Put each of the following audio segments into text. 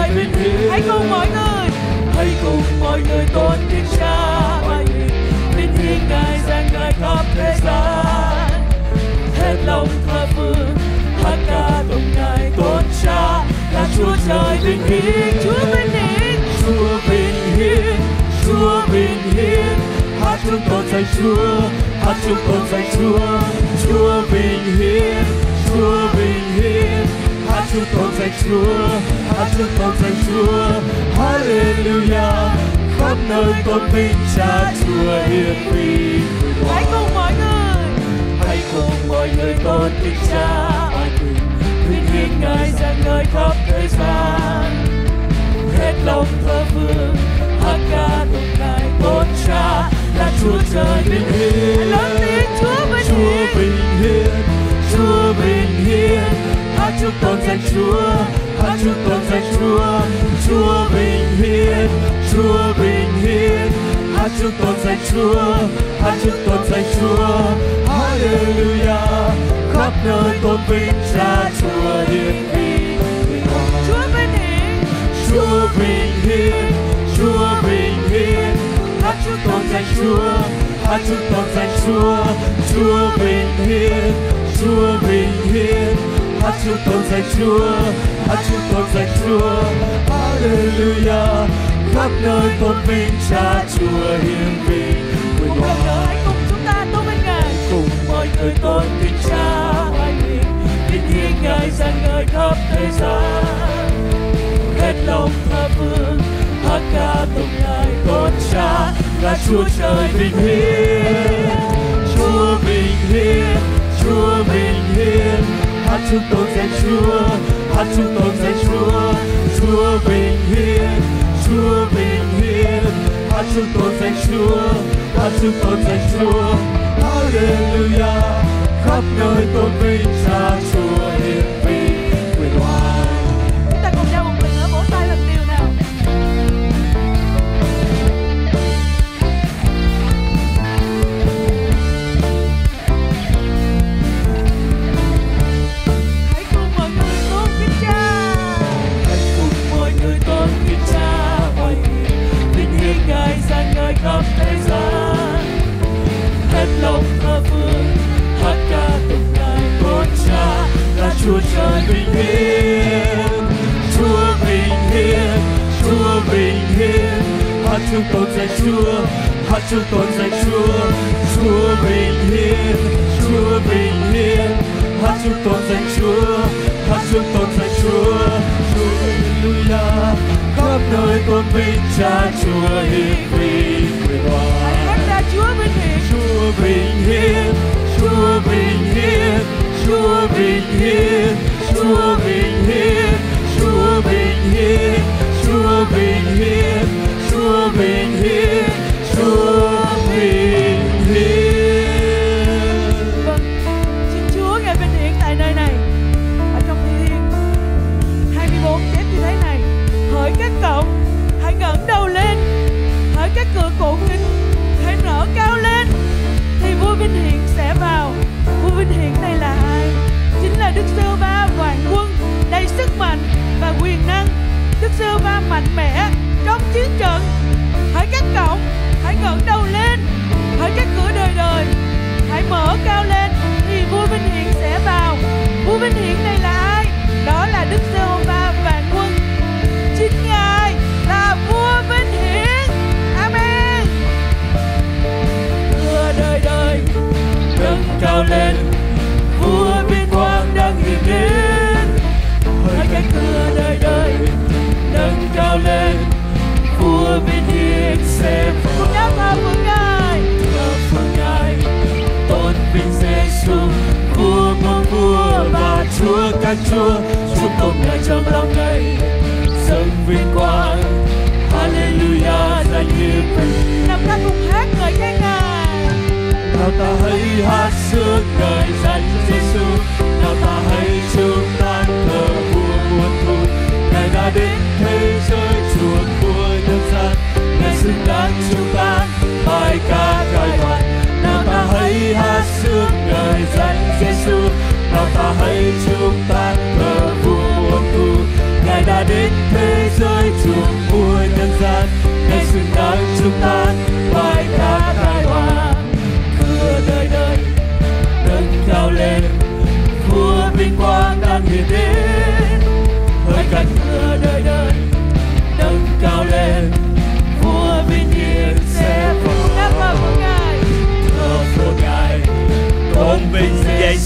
trời vinh hiển. Hãy cùng mọi người tôn kính Cha oai hiền, vinh hiển Ngài rằng Ngài khắp thế gian. Hết lòng thờ phượng, hát ca tụng Ngài tôn Cha là Chúa trời vinh hiển. Chúa vinh hiển, Chúa vinh hiển, Chúa vinh hiển. Hát chúng tôn danh Chúa, hát chúng tôn danh Chúa. Chúa vinh hiển, Chúa vinh hiển. Hát chúng tôn danh Chúa, hát chúng tôn danh Chúa. Hallelujah, khắp nơi tôn vinh Cha Chúa hiển vinh. Hãy cùng mọi người tôn kính Cha oai hiền, vinh hiển Ngài rằng Ngài khắp thế gian. Hết lòng thờ phượng, hát ca tụng Ngài tôn Cha là Chúa trời vinh hiển. Lớn tiếng Chúa vinh hiển, Chúa vinh hiển. Hát chúng tôn danh Chúa, hát chúng tôn danh Chúa. Chúa vinh hiển, Chúa vinh hiển. Hát chúng tôn danh Chúa, hát chúng tôn danh Chúa. Hallelujah, khắp nơi tôn vinh Cha Chúa hiển vinh. Chúa vinh hiển, Chúa vinh hiển, Chúa vinh hiển. Hát chúng tôn danh Chúa, hát chúng tôn danh Chúa. Chúa vinh hiển, Chúa vinh hiển. Hát chúng tôn danh Chúa, hát chúng tôn danh Chúa. Hallelujah, khắp nơi tôn vinh Cha Chúa hiển vinh. Một lần nữa hãy cùng chúng ta tôn vinh Ngài. Cùng mọi người tôn kính Cha oai hiền, vinh hiển Ngài rằng Ngài khắp thế gian. Hết lòng thờ phượng, hát ca tụng Ngài tôn Cha là Chúa trời vinh hiển. Chúa vinh hiển, Chúa vinh hiển. Hát chúng tôn danh Chúa, hát chúng tôn danh Chúa. Chúa vinh hiển, Chúa vinh hiển. Hát chúng tôn danh Chúa, hát chúng tôn danh Chúa. Hallelujah, khắp nơi tôn vinh Cha Chúa hiển vinh quyền oai. Chúng ta cùng nhau một lần nữa vỗ tay lần điều nào. Hãy cùng mọi người tôn kính Cha. Hãy cùng mọi người tôn kính Cha oai hiền, vinh hiển Ngài rằng Ngài khắp thế gian. Hết lòng thờ phượng, hát ca tụng Ngài tôn Cha là Chúa trời vinh hiển. Chúa vinh hiển, Chúa vinh hiển. Hát chúng tôn danh Chúa, hát chúng tôn danh Chúa. Chúa vinh hiển, Chúa vinh hiển. Hát chúng tôn danh Chúa, hát chúng tôn danh Chúa. Hallelujah, khắp nơi tôn vinh Cha Chúa hiển vinh quyền oai. Hát ra Chúa vinh hiển, Chúa vinh hiển, Chúa vinh hiển. Chúa vinh hiển, Chúa vinh hiển. Chúa vinh hiển, Chúa vinh hiển. Chúa vinh hiển, Chúa vinh hiển. Vâng, xin Chúa Ngài vinh hiển tại nơi này. Ở trong Thi Thiên 24 chép như thế này: hỡi các cổng, hãy ngẩng đầu lên, hỡi các cửa cổ kính, hãy nở cao lên, thì vua vinh hiển sẽ vào. Vua vinh hiển đây là ai? Chính là Đức Giê-hô-va vạn quân, đầy sức mạnh và quyền năng. Đức Giê-hô-va mạnh mẽ trong chiến trận. Hỡi các cổng, hãy ngẩng đầu lên, hỡi các cửa đời đời, hãy mở cao lên, thì vua vinh hiển sẽ vào. Vua vinh hiển đây là ai? Đó là Đức Giê-hô-va vạn quân. Chính Ngài là vua vinh hiển. Amen. Cửa đời đời nâng cao lên, vua vinh quang đang hiện đến. Hỡi các cửa đời đời nâng cao lên, vua vinh hiển sẽ cùng nhau thờ phượng Ngài, thờ phượng Ngài, tôn vinh Giê-xu, vua muôn vua và Chúa các chúa. Chúng tôn Ngài trong lòng này, dâng vinh quang. Hallelujah, danh hiển vinh. Nào ta cùng hát ngợi khen Ngài. Nào ta hãy hát sướng ngợi danh Giê-xu. Nào ta hãy chúng ta thờ vua muôn thu. Ngài đã đến thế giới chuộc của nhân gian. Ngài xứng đáng chúng ta bài ca cải hoàn. Nào ta hãy hát sướng ngợi danh Giê-xu. Nào ta hãy chúng ta thờ vua muôn thu. Ngài đã đến thế giới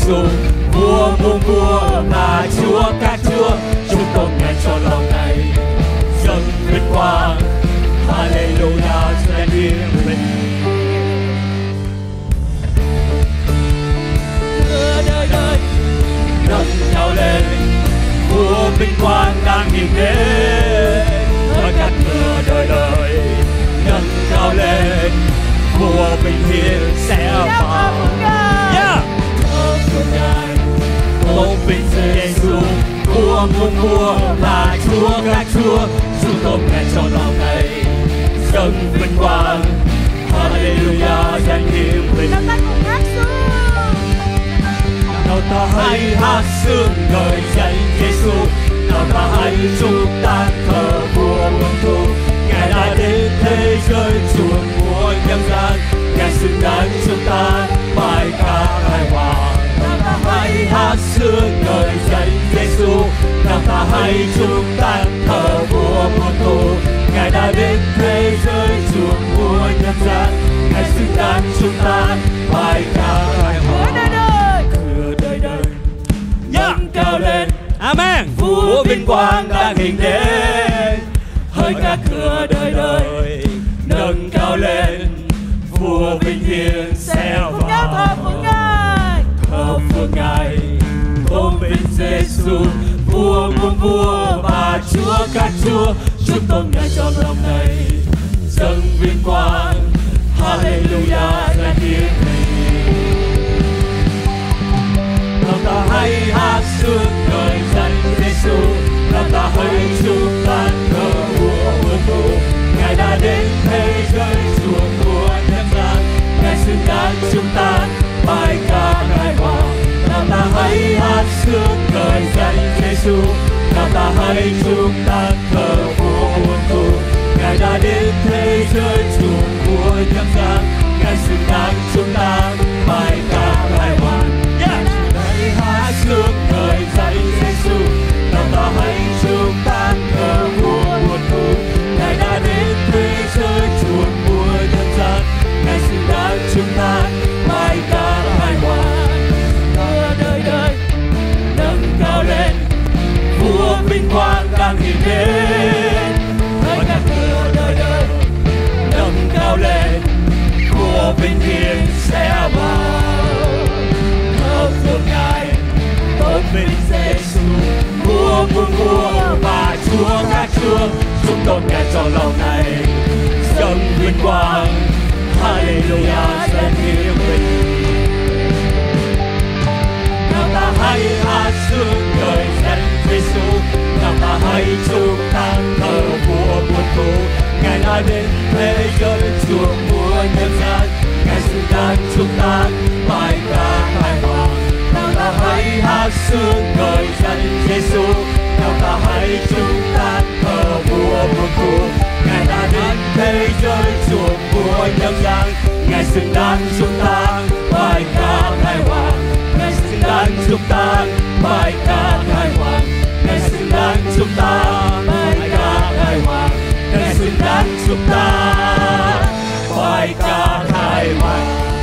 Giêsu, vua muôn vua là Chúa các chúa. Chúng con nghe cho lòng này dâng vinh quang. Hallelujah, danh hiển mình. Đời đời nâng cao lên, vua vinh quang đang hiện đến. Ở các cửa đời đời nâng cao lên, vua vinh hiển sẽ vào. Thờ phượng Ngài, tôn vinh Giêsu, vua muôn vua là Chúa các chúa. Chúng con nghe cho lòng này dâng vinh quang. Hallelujah, danh hiển mình. Nào ta hãy hát sướng ngợi danh Giêsu, nào ta hãy chúc ta thờ vua muôn thu. Ngài đã đến thế giới chuộc của nhân gian, Ngài xứng đáng chúng ta bài ca hài hòa. Nào ta hãy hát sướng ngợi danh Giêsu, nào ta hãy chúc ta thờ vua muôn thu. Ngài đã đến thế giới chuộc của nhân gian, Ngài xứng đáng chúng ta bài ca hài hòa. Đời đời nâng cao lên, amen. Vua vinh quang đang hiện đến. Hỡi các cửa đời đời nâng cao lên, vua vinh hiển sẽ vào. Thờ phượng Ngài, tôn vinh Giêsu, vua muôn vua và Chúa các chúa. Chúng con nghe cho lòng này dâng vinh quang. Hallelujah, danh hiển mình. Nào ta hãy hát sướng ngợi danh Giêsu, nào ta hãy chúc ta thờ vua muôn thu. Ngài đã đến thế giới chuộc của nhân gian, Ngài xứng đáng chúng ta bài ca hài hòa. Nào ta hãy hát sướng ngợi danh Giêsu, nào ta hãy chúc ta thờ vua muôn thu. Ngài đã đến thế giới chuộc của nhân gian, Ngài xứng đáng chúng ta bài ca hài hòa. Hát sướng ngợi danh Giêsu, nào ta hãy chúc ta thờ vua muôn thu. Ngài đã đến thế giới chuộc của nhân gian, Ngài xứng đáng chúng ta bài ca hài hòa. Đời đời nâng cao lên, vua vinh quang đang hiện đến. Hỡi các cửa đời đời nâng cao lên, vua vinh hiển sẽ vào. Thờ phượng Ngài, tôn vinh Giêsu, vua muôn vua và Chúa các chúa. Chúng con nghe cho lòng này dâng vinh quang. Hallelujah, danh hiển mình. Nào ta hãy hát sướng ngợi danh Giêsu, nào ta hãy chúc ta thờ vua muôn thu. Ngài đã đến thế giới chuộc của nhân gian, Ngài xứng đáng chúng ta bài ca hài hòa. Nào ta hãy hát sướng ngợi danh Giêsu, nào ta hãy chúc ta thờ vua muôn thu. Ngài đã đến thế giới chuộc của nhân gian, Ngài xứng đáng chúng ta bài ca hài hòa. Ngài xứng đáng chúng ta bài ca hài hòa. Ngài xứng đáng chúng ta bài ca hài hòa. Ngài xứng đáng chúng ta bài ca hài hòa.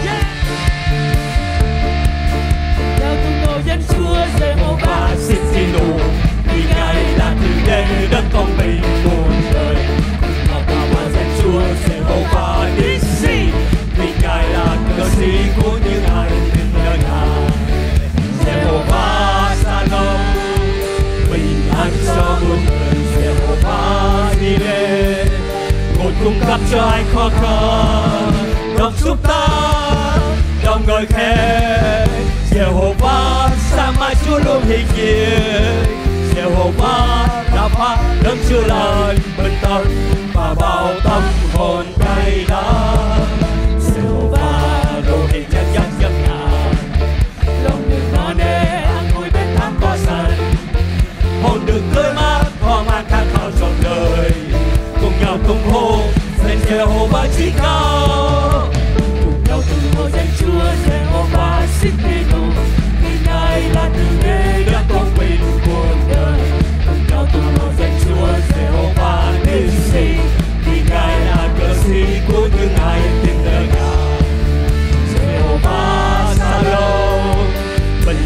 Chào tung nổi danh Chúa Giê-hô-va Xít-xi-nù, vì Ngài là thượng đế đất công bình muôn đời. Ngọc cao qua danh Chúa Giê-hô-va Nissi, vì Ngài là cờ sĩ của những ai tin nơi Ngài. Giê-hô-va Sa-lom, bình an cho muôn người. Giê-hô-va Ni-lê, một cung cấp cho ai khó khăn. Đồng giúp ta, đồng ngợi khen. Giê-hô-va sáng mãi Chúa luôn hiện diện. Giê-hô-va Rapha đấng chữa lành bình tâm và bao tâm hồn cay đắng. Giê-hô-va đồ hiện nhân dân dân ngàn, lòng đừng no nê an vui bên thác cỏ xanh. Hồn đừng tươi mát hoa mang khát khao trọn đời, cùng nhau tung hô danh Giê-hô-va chí cao. Cùng nhau tung hô danh Chúa Giê-hô-va Xít-xi-nù, vì Ngài là thượng đế đất công bình muôn đời. Cùng nhau tung hô danh Chúa Giê-hô-va Nissi, vì Ngài là cờ sĩ của những ai tin nơi Ngài. Giê-hô-va Sa-lom, bình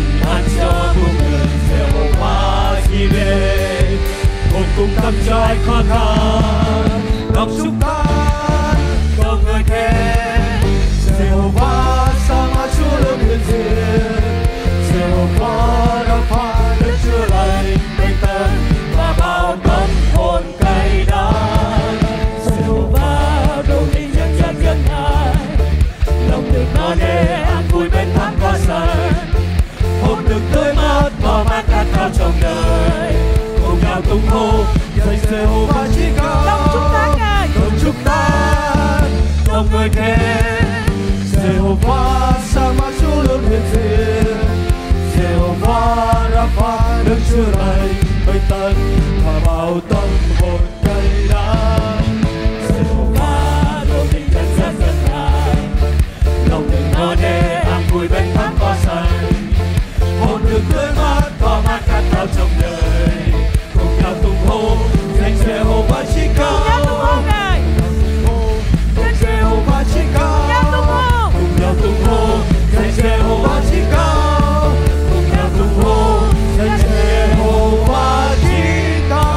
danh Giê-hô-va chí cao. Đồng chúc tán Ngài, Đồng chúc tán, đồng ngợi khen Giê-hô-va, sáng mãi Chúa luôn hiện diện. Giê-hô-va Rapha, Đức Chúa này bày tận và bao tâm hồn cay đắng. Giê-hô-va đôi mình nhân dân dân ngài, lòng đừng ngỡ nề an vui bên thác cỏ xanh. Hồn được tươi mát có mát khát khao trong đời, cùng nhau tung hô danh Giê-hô-va chí cao. cùng nhau tung hô Ngài, Danh Giê-hô-va chí cao. cùng nhau tung hô, Cùng nhau tung hô danh Giê-hô-va chí cao. Cùng nhau tung hô danh Giê-hô-va chí cao.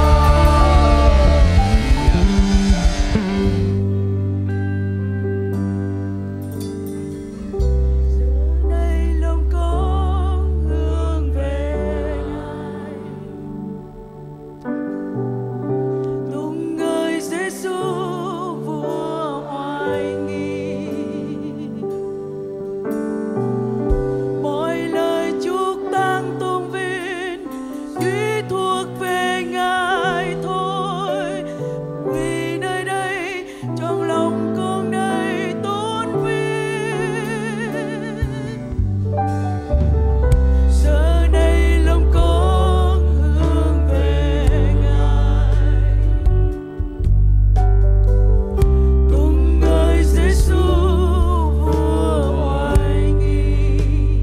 giờ đây lòng con hướng về Ngài, tung ngợi Giê-xu vua oai nghi. Mọi lời chúc tang tôn vinh duy thuộc về Ngài thôi, vì nơi đây trong lòng con đây tôn vinh. Giờ đây lòng con hướng về Ngài, tung ngợi Giê-xu vua oai nghi.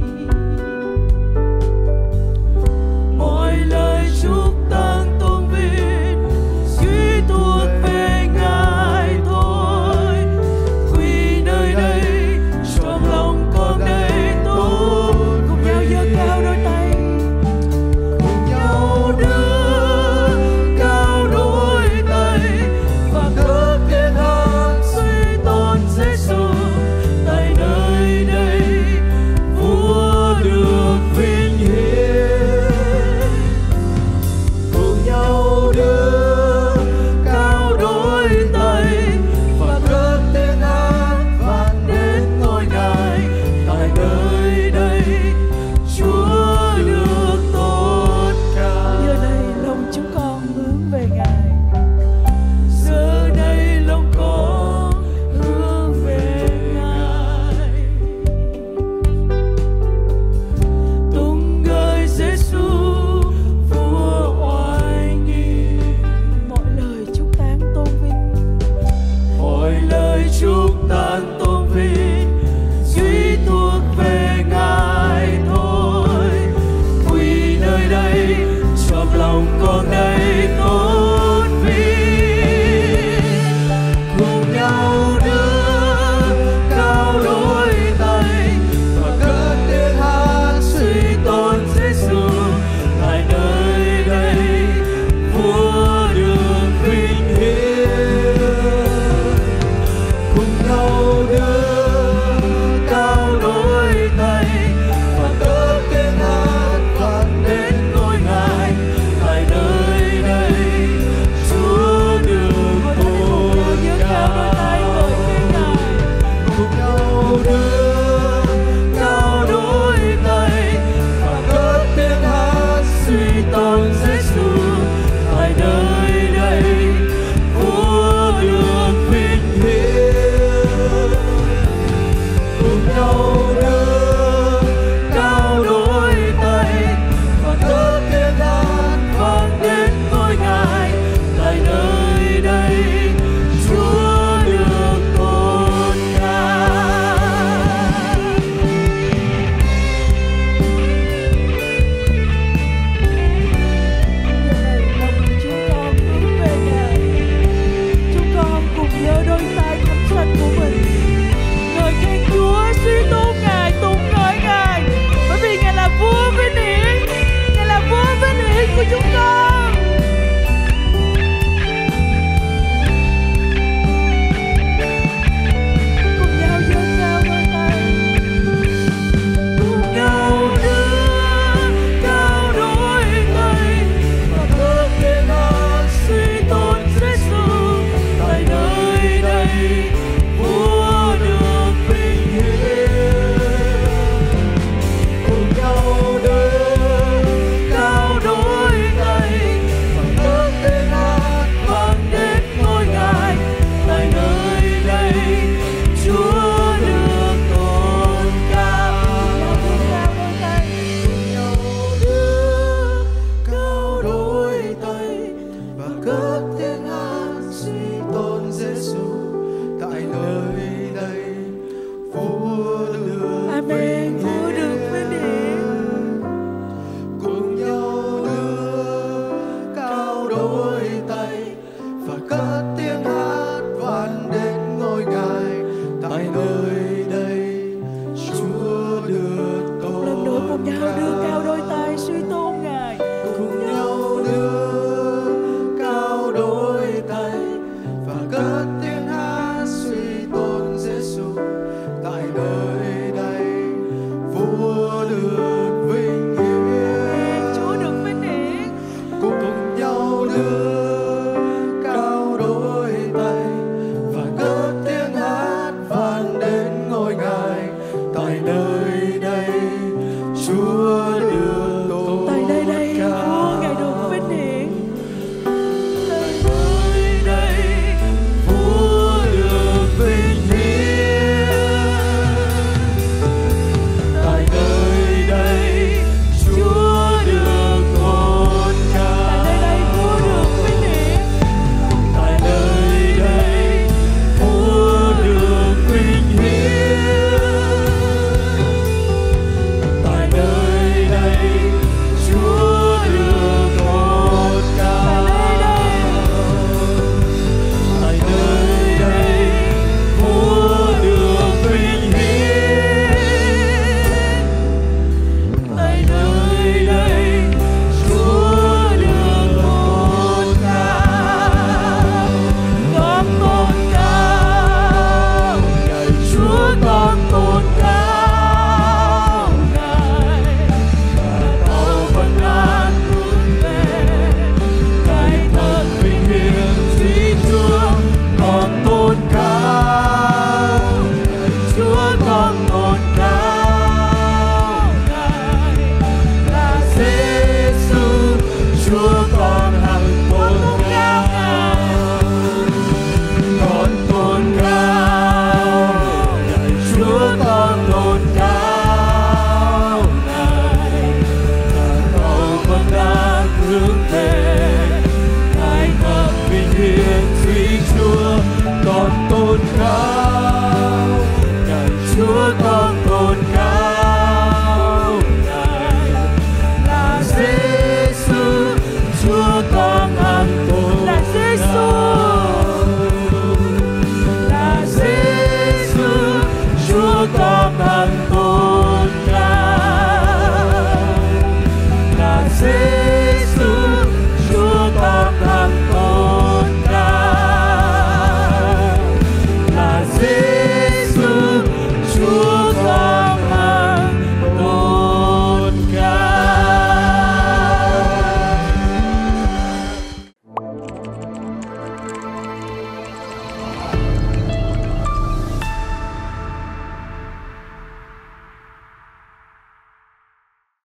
Mọi lời chúc tang tôn vinh duy thuộc về Ngài thôi, vì nơi đây trong lòng con đây tôn. Cùng nhau giơ cao đôi tay, cùng nhau đưa cao đôi tay và cất tiếng hát suy tôn Giê-xu. Tại nơi đây vua được vinh hiển, cùng nhau đưa cao đôi tay và cất tiếng hát vang đến ngôi Ngài. Tại nơi đây Chúa được tôn cao. Giờ đây lòng chúng con hướng về Ngài, giờ đây lòng con hướng về Ngài, tung ngợi Giê-xu vua oai nghi. Mọi lời chúc tán tôn vinh, mọi lời chúc tán tôn vinh duy thuộc về Ngài thôi, vì nơi đây trong lòng con đây